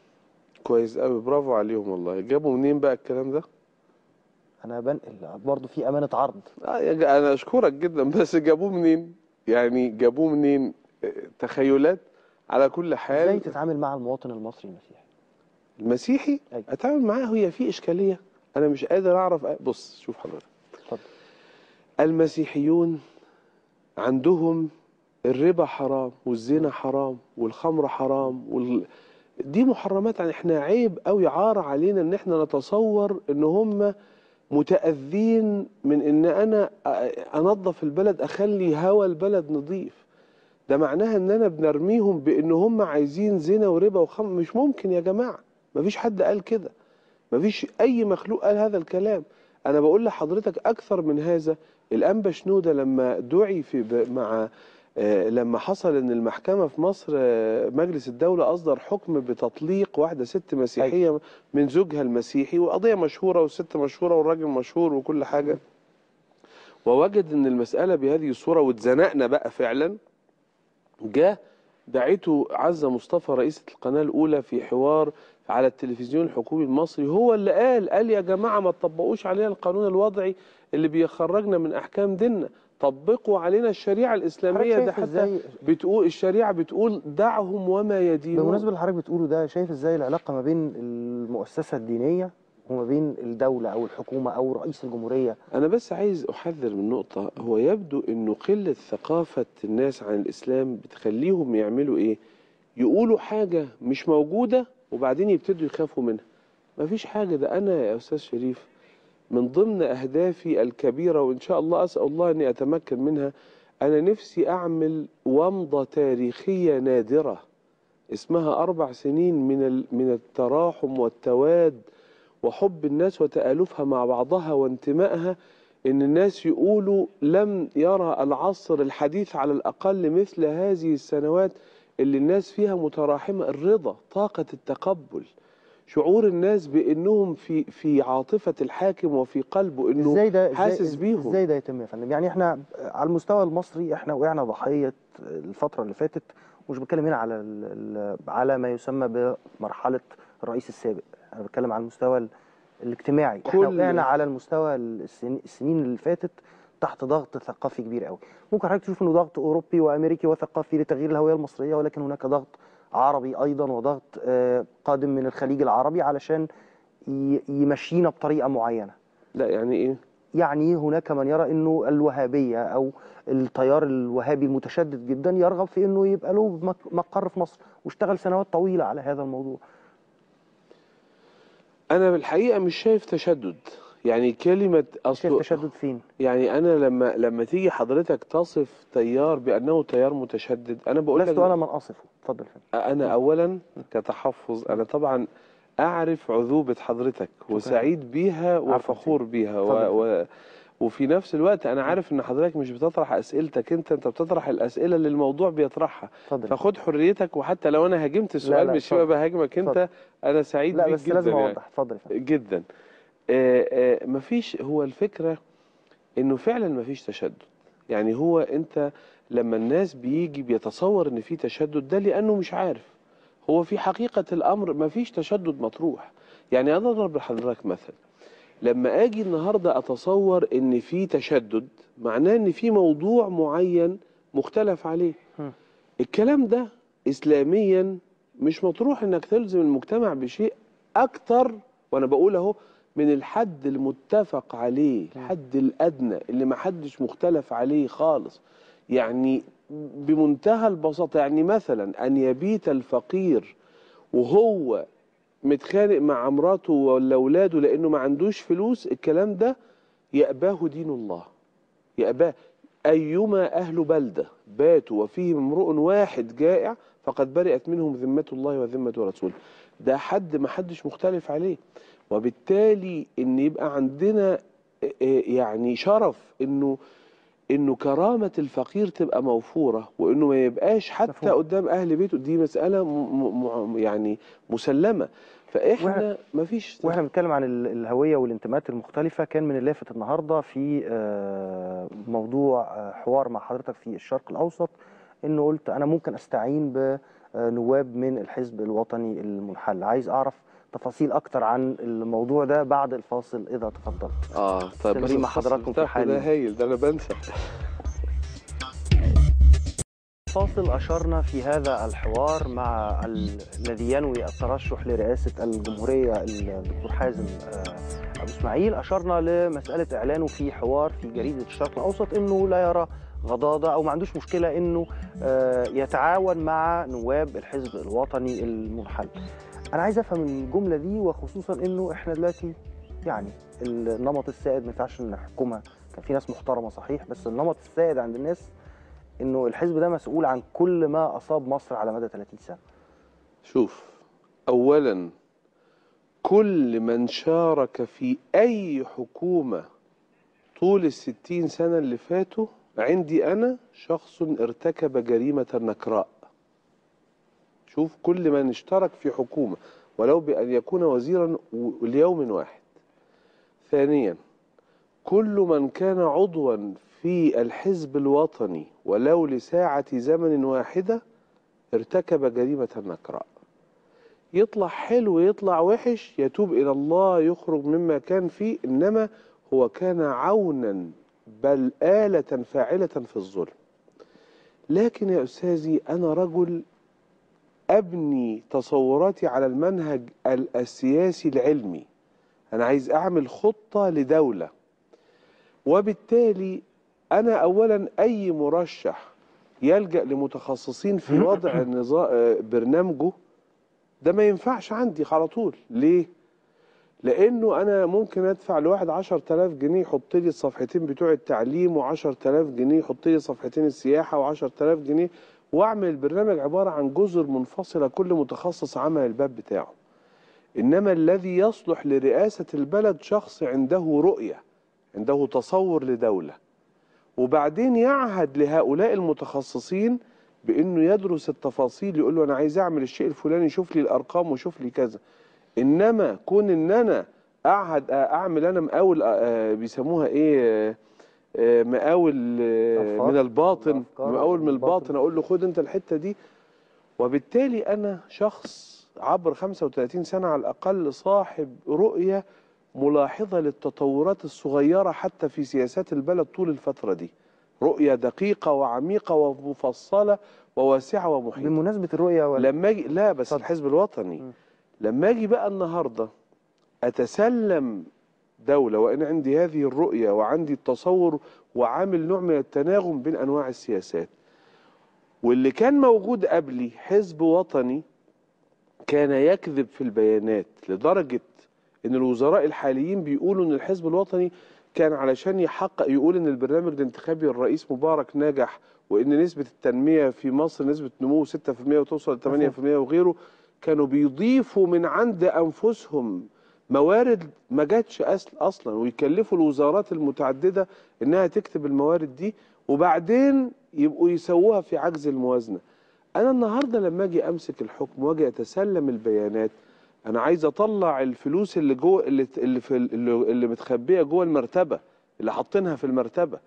Speaker 2: كويس قوي، برافو عليهم والله. جابوا منين بقى الكلام ده؟
Speaker 1: انا بنقل برضه في امانة عرض.
Speaker 2: آه يا جا- أنا أشكرك جدا، بس جابوه منين؟ يعني جابوه منين؟ تخيلات. على كل حال،
Speaker 1: ازاي تتعامل مع المواطن المصري المسيحي؟
Speaker 2: المسيحي
Speaker 1: أيوة.
Speaker 2: اتعامل معاه، هي في اشكاليه انا مش قادر اعرف. بص شوف حضرتك،
Speaker 1: اتفضل.
Speaker 2: المسيحيون عندهم الربا حرام والزنا حرام والخمر حرام وال... دي محرمات. يعني احنا عيب قوي، عار علينا ان احنا نتصور ان هم متأذين من ان انا انظف البلد، اخلي هوا البلد نظيف. ده معناها ان انا بنرميهم بان هم عايزين زنا وربا وخمر. مش ممكن يا جماعة، مفيش حد قال كده، مفيش اي مخلوق قال هذا الكلام. انا بقول لحضرتك اكثر من هذا. الانبا شنودة لما دعي في مع آه لما حصل ان المحكمة في مصر، آه مجلس الدولة اصدر حكم بتطليق واحدة ست مسيحية من زوجها المسيحي، وقضية مشهورة والست مشهورة والراجل مشهور وكل حاجة، ووجد ان المسألة بهذه الصورة واتزنقنا بقى فعلا. جاء دعيته عزة مصطفى رئيسة القناة الأولى في حوار على التلفزيون الحكومي المصري، هو اللي قال قال يا جماعة ما تطبقوش علينا القانون الوضعي اللي بيخرجنا من أحكام ديننا، طبقوا علينا الشريعة الإسلامية. ده حتى بتقول الشريعة بتقول دعهم وما يدينون.
Speaker 1: بمناسبة اللي حضرتك بتقوله ده، شايف ازاي العلاقة ما بين المؤسسة الدينية وما بين الدولة أو الحكومة أو رئيس الجمهورية؟
Speaker 2: أنا بس عايز أحذر من نقطة. هو يبدو إنه قلة ثقافة الناس عن الإسلام بتخليهم يعملوا إيه؟ يقولوا حاجة مش موجودة وبعدين يبتدوا يخافوا منها. مفيش حاجة. ده أنا يا أستاذ شريف من ضمن أهدافي الكبيرة، وإن شاء الله أسأل الله أني أتمكن منها، أنا نفسي أعمل ومضة تاريخية نادرة اسمها أربع سنين من من التراحم والتواد وحب الناس وتآلفها مع بعضها وانتمائها. إن الناس يقولوا لم يرى العصر الحديث على الأقل مثل هذه السنوات اللي الناس فيها متراحمة. الرضا، طاقة التقبل، شعور الناس بأنهم في في عاطفة الحاكم وفي قلبه أنه
Speaker 1: إزاي ده
Speaker 2: حاسس
Speaker 1: إزاي
Speaker 2: بيهم.
Speaker 1: ازاي ده يتم يا فندم؟ يعني احنا على المستوى المصري احنا وقعنا ضحية الفترة اللي فاتت، ومش بتكلم هنا على على ما يسمى بمرحلة الرئيس السابق، انا بتكلم على المستوى الاجتماعي. احنا وقعنا على المستوى السنين اللي فاتت تحت ضغط ثقافي كبير قوي. ممكن حضرتك تشوف انه ضغط اوروبي وامريكي وثقافي لتغيير الهويه المصريه، ولكن هناك ضغط عربي ايضا وضغط قادم من الخليج العربي علشان يمشينا بطريقه معينه.
Speaker 2: لا يعني ايه؟
Speaker 1: يعني هناك من يرى انه الوهابيه او التيار الوهابي المتشدد جدا يرغب في انه يبقى له مقر في مصر، واشتغل سنوات طويله على هذا الموضوع.
Speaker 2: أنا بالحقيقة مش شايف تشدد. يعني كلمة
Speaker 1: أصل شايف تشدد فين؟
Speaker 2: يعني أنا لما لما تيجي حضرتك تصف تيار بأنه تيار متشدد، أنا بقول لك
Speaker 1: لست أنا من أصفه. اتفضل.
Speaker 2: أنا أولا كتحفظ أنا طبعا أعرف عذوبة حضرتك وسعيد بيها وفخور بيها و... و... وفي نفس الوقت أنا عارف إن حضرتك مش بتطرح أسئلتك أنت أنت بتطرح الأسئلة اللي الموضوع بيطرحها.
Speaker 1: فضل.
Speaker 2: فخد حريتك، وحتى لو أنا هاجمت السؤال مش يبقى بهاجمك أنت. فضل. أنا سعيد
Speaker 1: لا
Speaker 2: بيك
Speaker 1: بس
Speaker 2: جدا.
Speaker 1: لازم أوضح. اتفضل
Speaker 2: يعني جدا. آآ آآ مفيش. هو الفكرة إنه فعلا مفيش تشدد. يعني هو أنت لما الناس بيجي بيتصور إن في تشدد، ده لأنه مش عارف. هو في حقيقة الأمر مفيش تشدد مطروح. يعني أنا أضرب لحضرتك مثل، لما أجي النهاردة أتصور إن في تشدد معناه إن في موضوع معين مختلف عليه. الكلام ده إسلاميا مش مطروح إنك تلزم المجتمع بشيء أكتر، وأنا بقول أهو، من الحد المتفق عليه، الحد الأدنى اللي ما حدش مختلف عليه خالص. يعني بمنتهى البساطة، يعني مثلا أن يبيت الفقير وهو متخانق مع مراته ولا أولاده لأنه ما عندوش فلوس، الكلام ده يأباه دين الله، يأباه. أيما أهل بلدة باتوا وفيهم امرؤ واحد جائع فقد برئت منهم ذمة الله وذمة رسوله. ده حد ما حدش مختلف عليه. وبالتالي ان يبقى عندنا يعني شرف انه انه كرامة الفقير تبقى موفورة، وانه ما يبقاش حتى مفهوم. قدام اهل بيته، دي مسألة م م يعني مسلمة. فاحنا ما فيش.
Speaker 1: واحنا بنتكلم عن الهوية والانتماءات المختلفة، كان من اللافت النهاردة في موضوع حوار مع حضرتك في الشرق الاوسط انه قلت انا ممكن استعين بنواب من الحزب الوطني المنحل. عايز اعرف تفاصيل اكتر عن الموضوع ده بعد الفاصل اذا تفضلت.
Speaker 2: اه طيب بس
Speaker 1: مع حضراتكم في حال
Speaker 2: ده هايل، ده انا بنسى.
Speaker 1: الفاصل أشرنا في هذا الحوار مع الذي ينوي الترشح لرئاسة الجمهورية الدكتور حازم أبو إسماعيل، أشرنا لمسألة إعلانه في حوار في جريدة الشرق الأوسط إنه لا يرى غضاضة أو ما عندوش مشكلة إنه يتعاون مع نواب الحزب الوطني المنحل. أنا عايز أفهم الجملة دي، وخصوصا إنه إحنا دلوقتي يعني النمط السائد ما ينفعش نحكمها، كان في ناس محترمة صحيح، بس النمط السائد عند الناس إنه الحزب ده مسؤول عن كل ما أصاب مصر على مدى ثلاثين سنة.
Speaker 2: شوف، أولا كل من شارك في أي حكومة طول الستين سنة اللي فاتوا عندي أنا شخص ارتكب جريمة نكراء. شوف، كل من اشترك في حكومة ولو بأن يكون وزيرا ليوم واحد. ثانيا، كل من كان عضوا في الحزب الوطني ولو لساعة زمن واحدة ارتكب جريمة نكراء. يطلع حلو يطلع وحش، يتوب إلى الله، يخرج مما كان فيه، إنما هو كان عونا بل آلة فاعلة في الظلم. لكن يا أستاذي، أنا رجل أبني تصوراتي على المنهج السياسي العلمي. أنا عايز أعمل خطة لدولة، وبالتالي أنا أولا أي مرشح يلجأ لمتخصصين في وضع نظام برنامجه ده ما ينفعش عندي على طول. ليه؟ لأنه أنا ممكن أدفع لواحد عشر تلاف جنيه يحط لي الصفحتين بتوع التعليم، وعشر تلاف جنيه يحط لي صفحتين السياحة، وعشر تلاف جنيه، وأعمل البرنامج عبارة عن جزر منفصلة كل متخصص عمل الباب بتاعه. إنما الذي يصلح لرئاسة البلد شخص عنده رؤية، عنده تصور لدولة، وبعدين يعهد لهؤلاء المتخصصين بأنه يدرس التفاصيل، يقول له أنا عايز أعمل الشيء الفلاني، شوف لي الأرقام وشوف لي كذا. إنما كون إن أنا أعهد أعمل أنا مقاول، بيسموها إيه، مقاول من الباطن، مقاول من الباطن، أقول له خد أنت الحتة دي. وبالتالي أنا شخص عبر خمسة وثلاثين سنة على الأقل صاحب رؤية ملاحظة للتطورات الصغيرة حتى في سياسات البلد طول الفترة دي، رؤية دقيقة وعميقة ومفصلة وواسعة ومحيطة.
Speaker 1: بمناسبة الرؤية ولا
Speaker 2: لما أجي لا بس طب. الحزب الوطني م. لما أجي بقى النهاردة أتسلم دولة وإن عندي هذه الرؤية وعندي التصور وعامل نوع من التناغم بين أنواع السياسات، واللي كان موجود قبلي حزب وطني كان يكذب في البيانات لدرجة إن الوزراء الحاليين بيقولوا إن الحزب الوطني كان علشان يحقق، يقول إن البرنامج الانتخابي الرئيس مبارك نجح، وإن نسبة التنمية في مصر نسبة نمو ستة في المية وتوصل ل ثمانية في المية وغيره، كانوا بيضيفوا من عند أنفسهم موارد ما جاتش أصلا، ويكلفوا الوزارات المتعددة إنها تكتب الموارد دي، وبعدين يبقوا يسووها في عجز الموازنة. أنا النهاردة لما أجي أمسك الحكم وأجي أتسلم البيانات، أنا عايز أطلع الفلوس اللي جوه اللي اللي في اللي متخبية جوه المرتبة، اللي حاطينها في المرتبة.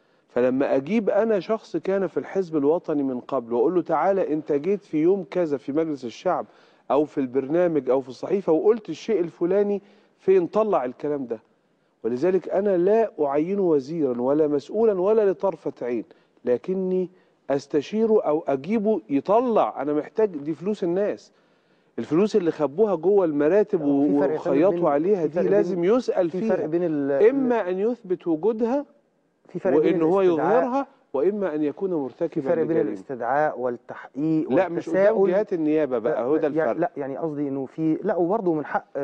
Speaker 2: فلما أجيب أنا شخص كان في الحزب الوطني من قبل وأقول له تعالى أنت جيت في يوم كذا في مجلس الشعب أو في البرنامج أو في الصحيفة وقلت الشيء الفلاني، فين طلع الكلام ده؟ ولذلك أنا لا أعينه وزيرا ولا مسؤولا ولا لطرفة عين، لكني أستشيره أو أجيبه يطلع. أنا محتاج دي فلوس الناس، الفلوس اللي خبوها جوه المراتب وخيطوا عليها دي لازم يسأل فيها، إما أن يثبت وجودها وإن هو يظهرها، وإما أن يكون مرتكبا.
Speaker 1: في فرق بين الاستدعاء والتحقيق
Speaker 2: لا مش قدام جهات النيابة بقى، هو ده الفرق.
Speaker 1: لا يعني قصدي إنه في لا، وبرضه من حق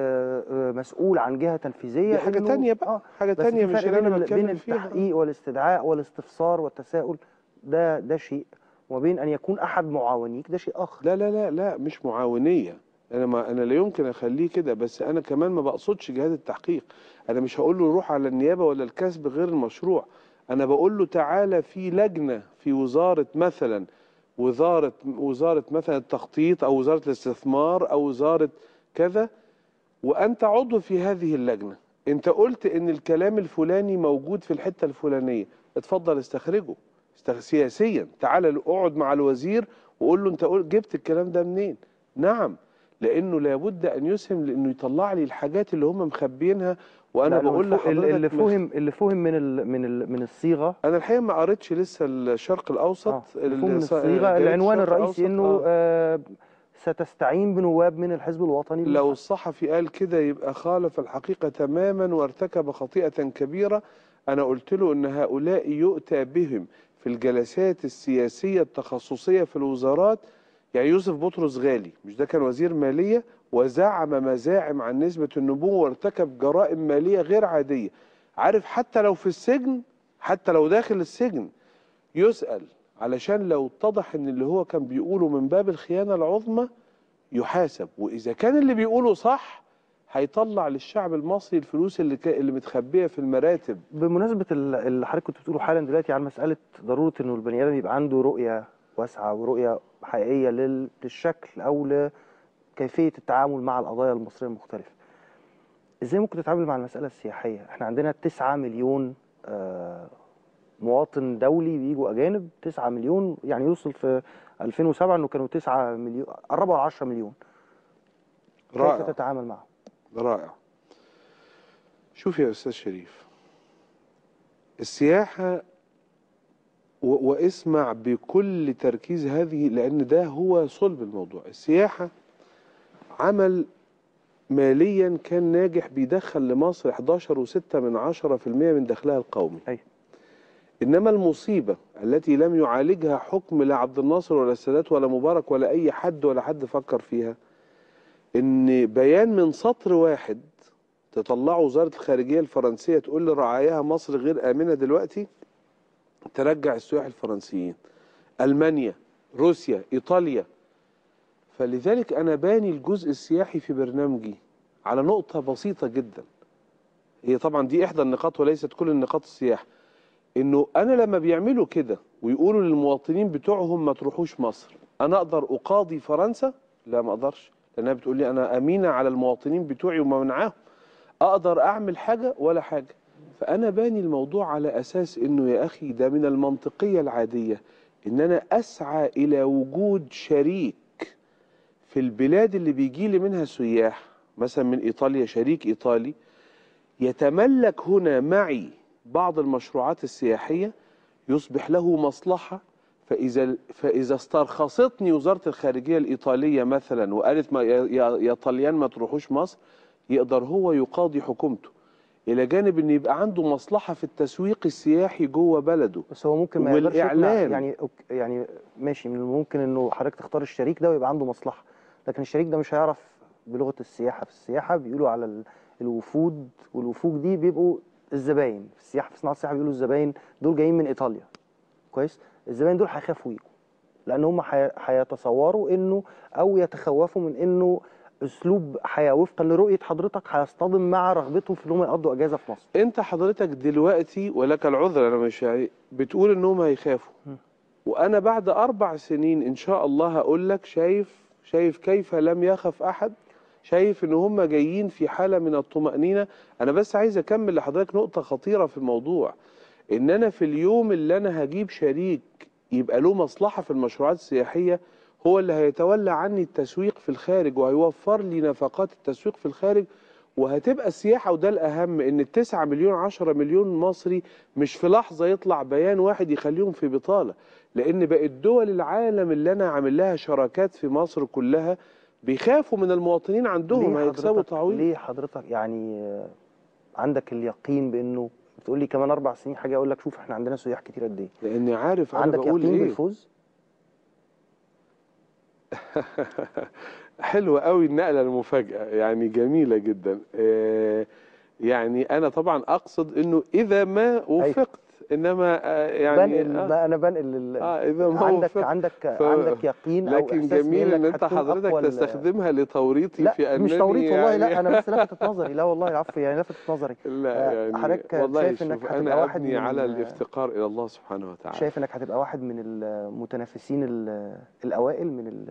Speaker 1: مسؤول عن جهة تنفيذية
Speaker 2: دي حاجة تانية بقى، آه حاجة تانية مش اللي أنا بتكلم فيها.
Speaker 1: بين التحقيق والاستدعاء والاستفسار والتساؤل ده ده شيء، وبين أن يكون أحد معاونيك ده شيء آخر.
Speaker 2: لا لا لا لا مش معاونية، أنا ما أنا لا يمكن أخليه كده، بس أنا كمان ما بقصدش جهات التحقيق. أنا مش هقول له روح على النيابة ولا الكسب غير المشروع، أنا بقول له تعالى في لجنة في وزارة مثلا وزارة وزارة مثلا التخطيط أو وزارة الاستثمار أو وزارة كذا، وأنت عضو في هذه اللجنة، أنت قلت إن الكلام الفلاني موجود في الحتة الفلانية، اتفضل استخرجه سياسيا، تعالى اقعد مع الوزير وقول له أنت جبت الكلام ده منين؟ نعم، لأنه لابد أن يسهم لأنه يطلع لي الحاجات اللي هم مخبينها وانا بقول لحضرتك
Speaker 1: اللي فهم اللي فهم من ال من ال من الصيغه.
Speaker 2: انا الحقيقه ما قريتش لسه الشرق الاوسط.
Speaker 1: آه. اللي فهم من الصيغه العنوان الرئيسي انه آه. آه ستستعين بنواب من الحزب الوطني.
Speaker 2: لو الصحفي قال كده يبقى خالف الحقيقه تماما وارتكب خطيئه كبيره. انا قلت له ان هؤلاء يؤتى بهم في الجلسات السياسيه التخصصيه في الوزارات. يعني يوسف بطرس غالي مش ده كان وزير ماليه وزعم مزاعم عن نسبه النبوه وارتكب جرائم ماليه غير عاديه. عارف حتى لو في السجن، حتى لو داخل السجن يسأل، علشان لو اتضح ان اللي هو كان بيقوله من باب الخيانة العظمى يحاسب. واذا كان اللي بيقوله صح هيطلع للشعب المصري الفلوس اللي اللي متخبيه في المراتب.
Speaker 1: بمناسبة اللي حضرتك كنت بتقوله حالا دلوقتي عن مسألة ضرورة انه البني ادم يبقى عنده رؤية واسعة ورؤية حقيقية للشكل او لكيفية التعامل مع القضايا المصرية المختلفة. ازاي ممكن تتعامل مع المسألة السياحية؟ احنا عندنا تسعة مليون آه مواطن دولي بيجوا اجانب، تسعة مليون، يعني يوصل في ألفين وسبعة انه كانوا تسعة مليون، قربوا على عشرة مليون.
Speaker 2: رائع.
Speaker 1: كيف تتعامل معهم؟
Speaker 2: رائع. شوف يا استاذ شريف، السياحة و... واسمع بكل تركيز هذه لان ده هو صلب الموضوع. السياحة عمل ماليا كان ناجح بيدخل لمصر إحدى عشر فاصلة ستة من عشرة بالمئة من دخلها القومي.
Speaker 1: أي.
Speaker 2: إنما المصيبة التي لم يعالجها حكم لا عبد الناصر ولا السادات ولا مبارك ولا أي حد ولا حد فكر فيها، إن بيان من سطر واحد تطلعه وزارة الخارجية الفرنسية تقول لرعاياها مصر غير آمنة دلوقتي ترجع السياح الفرنسيين. ألمانيا، روسيا، إيطاليا. فلذلك أنا باني الجزء السياحي في برنامجي على نقطة بسيطة جدا، هي طبعا دي إحدى النقاط وليست كل النقاط السياحة. إنه أنا لما بيعملوا كده ويقولوا للمواطنين بتوعهم ما تروحوش مصر، أنا أقدر أقاضي فرنسا؟ لا ما أقدرش، لأنها بتقول لي أنا أمينة على المواطنين بتوعي وما منعاهم. أقدر أعمل حاجة ولا حاجة. فأنا باني الموضوع على أساس إنه يا أخي ده من المنطقية العادية إن أنا أسعى إلى وجود شريك في البلاد اللي بيجي لي منها سياح، مثلا من إيطاليا شريك إيطالي يتملك هنا معي بعض المشروعات السياحية يصبح له مصلحة. فإذا فإذا استرخصتني وزارة الخارجية الإيطالية مثلا وقالت ما يا, يا طليان ما تروحوش مصر، يقدر هو يقاضي حكومته إلى جانب إن يبقى عنده مصلحة في التسويق السياحي جوه بلده.
Speaker 1: بس هو ممكن ما يقدرش يقنع، يعني يعني ماشي، من الممكن إنه حضرتك تختار الشريك ده ويبقى عنده مصلحة، لكن الشريك ده مش هيعرف بلغة السياحة. في السياحة بيقولوا على الوفود، والوفود دي بيبقوا الزباين. في السياحة، في صناعة السياحة بيقولوا الزباين دول جايين من إيطاليا. كويس؟ الزباين دول هيخافوا يجوا، لأن هم هيتصوروا إنه أو يتخوفوا من إنه اسلوب حياه وفقا لرؤيه حضرتك هيصطدم مع رغبتهم في انهم يقضوا اجازه في مصر.
Speaker 2: انت حضرتك دلوقتي ولك العذر، انا مش يعني بتقول انهم هيخافوا، وانا بعد اربع سنين ان شاء الله هقول لك شايف شايف كيف لم يخف احد، شايف ان هم جايين في حاله من الطمانينه. انا بس عايز اكمل لحضرتك نقطه خطيره في الموضوع، ان انا في اليوم اللي انا هجيب شريك يبقى له مصلحه في المشروعات السياحيه هو اللي هيتولى عني التسويق في الخارج وهيوفر لي نفقات التسويق في الخارج، وهتبقى السياحة. وده الأهم، إن التسعة مليون عشرة مليون مصري مش في لحظة يطلع بيان واحد يخليهم في بطالة، لأن بقت دول العالم اللي أنا عامل لها شراكات في مصر كلها بيخافوا من المواطنين عندهم هيكسبوا تعويض.
Speaker 1: ليه حضرتك يعني عندك اليقين بأنه بتقول لي كمان أربع سنين حاجة أقول لك شوف إحنا عندنا سياح كتير قد إيه؟
Speaker 2: لأني عارف أنا
Speaker 1: عندك
Speaker 2: بقول
Speaker 1: يقين
Speaker 2: إيه.
Speaker 1: بالفوز؟
Speaker 2: حلوة قوي النقلة المفاجأة، يعني جميلة جدا. يعني أنا طبعا أقصد إنه إذا ما وفقت، إنما يعني
Speaker 1: بنقل آه أنا بنقل
Speaker 2: آه إذا ما
Speaker 1: عندك
Speaker 2: وفقت
Speaker 1: عندك
Speaker 2: ف...
Speaker 1: عندك يقين أو
Speaker 2: لكن
Speaker 1: إحساس
Speaker 2: جميل إن أنت حضرتك تستخدمها لتوريطي
Speaker 1: لا
Speaker 2: في أنني
Speaker 1: مش توريط والله
Speaker 2: يعني
Speaker 1: لا، أنا بس لفتت نظري. لا والله العفو، يعني لفتت نظري.
Speaker 2: لا يعني
Speaker 1: حضرتك
Speaker 2: والله
Speaker 1: شايف
Speaker 2: شوف
Speaker 1: إنك هتبقى
Speaker 2: أنا
Speaker 1: واحد
Speaker 2: أبني
Speaker 1: من
Speaker 2: على الافتقار إلى الله سبحانه وتعالى.
Speaker 1: شايف إنك هتبقى واحد من المتنافسين الأوائل من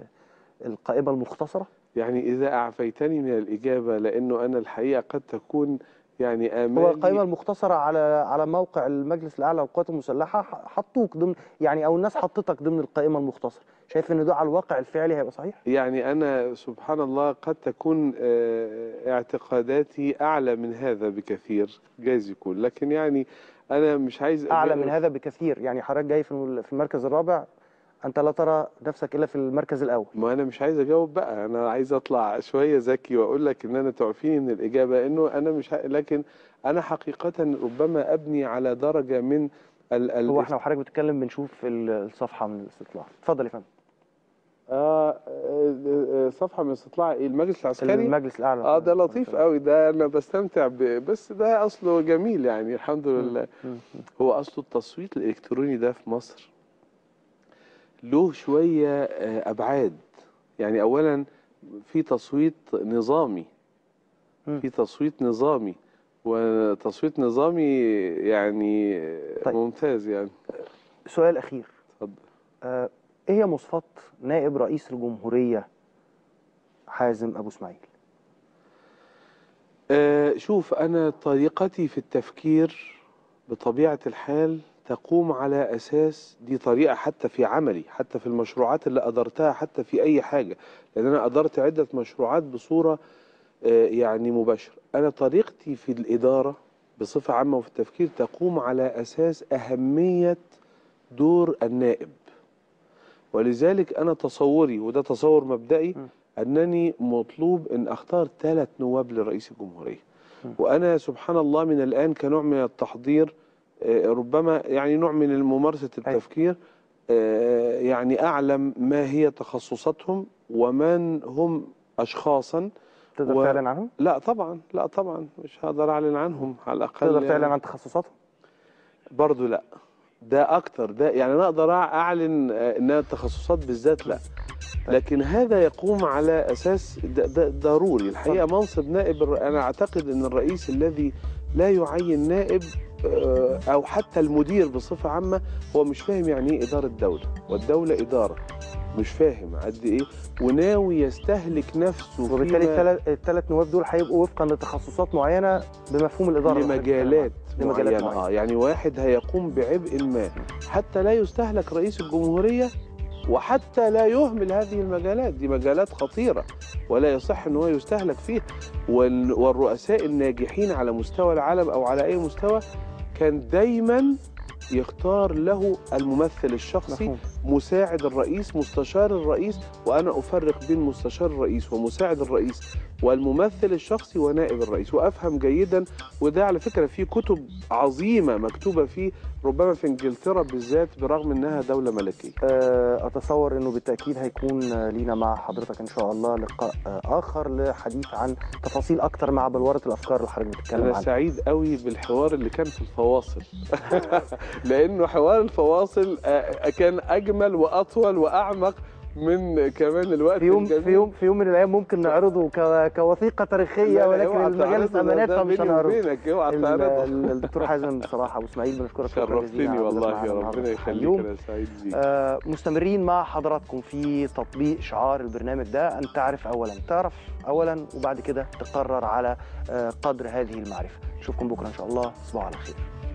Speaker 1: القائمة المختصرة؟
Speaker 2: يعني إذا أعفيتني من الإجابة، لأنه أنا الحقيقة قد تكون يعني آمالي
Speaker 1: هو القائمة المختصرة على على موقع المجلس الأعلى للقوات المسلحة حطوك ضمن، يعني أو الناس حطتك ضمن القائمة المختصرة، شايف إن ده على الواقع الفعلي هيبقى صحيح؟
Speaker 2: يعني أنا سبحان الله قد تكون اعتقاداتي أعلى من هذا بكثير، جايز يكون، لكن يعني أنا مش عايز
Speaker 1: أعلى من هذا بكثير، يعني حضرتك جاي في في المركز الرابع، أنت لا ترى نفسك إلا في المركز الأول.
Speaker 2: ما أنا مش عايز أجاوب بقى، أنا عايز أطلع شوية ذكي وأقول لك إن أنا تعفيني من الإجابة، إنه أنا مش ه... لكن أنا حقيقة ربما أبني على درجة من ال ال
Speaker 1: هو إحنا وحضرتك بتتكلم بنشوف الصفحة من الاستطلاع، اتفضل يا فندم.
Speaker 2: آه, آه صفحة من استطلاع المجلس العسكري،
Speaker 1: المجلس الأعلى.
Speaker 2: اه ده لطيف قوي، ده أنا بستمتع ب... بس ده أصله جميل يعني الحمد لله. هو أصله التصويت الإلكتروني ده في مصر له شوية أبعاد، يعني أولا في تصويت نظامي، في تصويت نظامي وتصويت نظامي يعني طيب. ممتاز يعني.
Speaker 1: سؤال أخير،
Speaker 2: اتفضل.
Speaker 1: آه إيه هي مواصفات نائب رئيس الجمهورية حازم أبو إسماعيل؟
Speaker 2: آه شوف، أنا طريقتي في التفكير بطبيعة الحال تقوم على أساس، دي طريقة حتى في عملي، حتى في المشروعات اللي أدرتها، حتى في أي حاجة، لأن أنا أدرت عدة مشروعات بصورة يعني مباشرة. أنا طريقتي في الإدارة بصفة عامة وفي التفكير تقوم على أساس أهمية دور النائب، ولذلك أنا تصوري، وده تصور مبدئي، أنني مطلوب أن أختار ثلاث نواب لرئيس الجمهورية. وأنا سبحان الله من الآن كنوع من التحضير، ربما يعني نوع من ممارسة التفكير، يعني أعلم ما هي تخصصاتهم ومن هم أشخاصا.
Speaker 1: تقدر و... تعلن عنهم؟
Speaker 2: لا طبعا، لا طبعا مش هقدر أعلن عنهم على الأقل.
Speaker 1: تقدر تعلن عن تخصصاتهم؟
Speaker 2: برضو لا، ده أكتر، ده يعني أنا أقدر أعلن إنها التخصصات بالذات لا، لكن هذا يقوم على أساس ده ده ضروري الحقيقة. منصب نائب، أنا أعتقد أن الرئيس الذي لا يعين نائب أو حتى المدير بصفة عامة هو مش فاهم يعني إيه إدارة دولة، والدولة إدارة، مش فاهم قد إيه، وناوي يستهلك نفسه،
Speaker 1: وبالتالي الثلاث نواب دول هيبقوا وفقا لتخصصات معينة بمفهوم الإدارة،
Speaker 2: لمجالات معينة. معينة. آه يعني واحد هيقوم بعبء ما حتى لا يستهلك رئيس الجمهورية، وحتى لا يهمل هذه المجالات، دي مجالات خطيرة ولا يصح أن هو يستهلك فيها. والرؤساء الناجحين على مستوى العالم أو على أي مستوى كان دايما يختار له الممثل الشخصي، مفهوم. مساعد الرئيس، مستشار الرئيس، وأنا أفرق بين مستشار الرئيس ومساعد الرئيس والممثل الشخصي ونائب الرئيس، وأفهم جيدا. وده على فكرة في كتب عظيمة مكتوبة فيه، ربما في إنجلترا بالذات برغم أنها دولة ملكية.
Speaker 1: أتصور أنه بالتأكيد هيكون لينا مع حضرتك إن شاء الله لقاء آخر لحديث عن تفاصيل أكتر مع بلورة الأفكار اللي حضرتك بتتكلم عنها.
Speaker 2: أنا سعيد قوي بالحوار اللي كان في الفواصل لأنه حوار الفواصل كان أجمل وأطول وأعمق من كمان الوقت
Speaker 1: في يوم
Speaker 2: الجميل.
Speaker 1: في يوم في يوم من الايام ممكن نعرضه كوثيقه تاريخيه، ولكن المجالس امانات فمش هنعرضه. الدكتور حازم بصراحه ابو اسماعيل بنشكرك شكرا جزيلا.
Speaker 2: شرفتني والله، يا ربنا يخليك، انا سعيد بيك.
Speaker 1: آه مستمرين مع حضراتكم في تطبيق شعار البرنامج ده، ان تعرف اولا، تعرف اولا وبعد كده تقرر على آه قدر هذه المعرفه. نشوفكم بكره ان شاء الله، تصبحوا على خير.